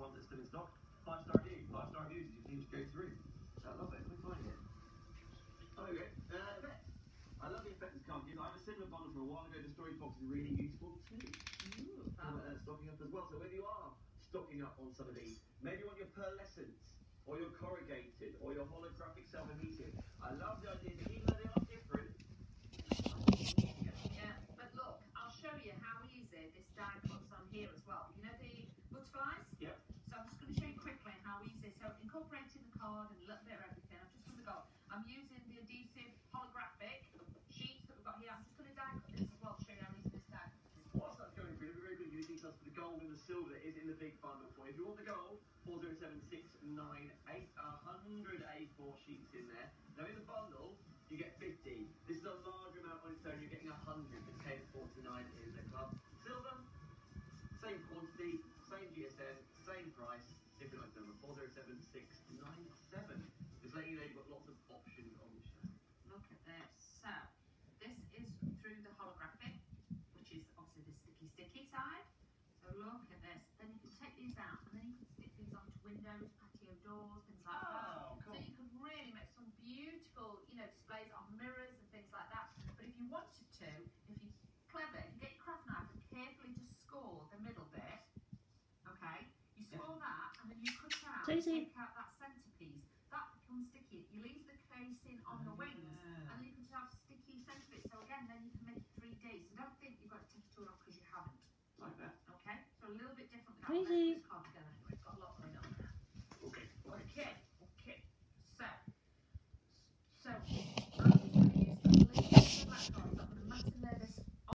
one that's still in stock. 5-star reviews. 5-star reviews as you can just go through. I love it. Let me find it. Oh, okay. Effects. I love the effects card gives. I have a similar bundle from a while ago. The storage box is really useful too. Ooh, Stocking up as well. So whether you are stocking up on some of these, maybe you want your pearlescence, or your corrugated, or your holographic self-adhesive. I love the idea that even though they are different. yeah, but look, I'll show you how easy this die cuts on here as well. You know the butterflies? Yep. So I'm just going to show you quickly how easy. So incorporating the card and a little bit of everything. I'm just going to go. I'm using the adhesive holographic sheets that we've got here. I'm just going to die cut this as well to show you how easy this die cut is. Whilst that's going through, it'll be very good to give you details for the gold and the silver that is in the big bundle for you. If you want the gold, 407698, 100 A4 sheets in there. Now in the bundle, you get 50. This is a large amount on its own. You're getting 100 for 1049 in the club. Silver, same quantity, same GSM, same price. Different item number 407697. Just letting you know you've got lots of options on the shelf. Look at this. So this is through the holographic, which is obviously the sticky side. So look at this. Then you can take these out and then you can stick these onto windows, patio doors, things like that. Cool. So you can really make some beautiful, displays on mirrors and things like that. But if you wanted to, if you're clever, if you get your craft knife and carefully just score the middle bit, okay? You score that and then you cut out, take out that centerpiece. That becomes sticky. You leave the casing on the wings and then you can have sticky centre bits. So again, then you can make it 3D. So don't think you've got to take it all off because you haven't. Like that. Okay? So a little bit different with that. Let's put this card together.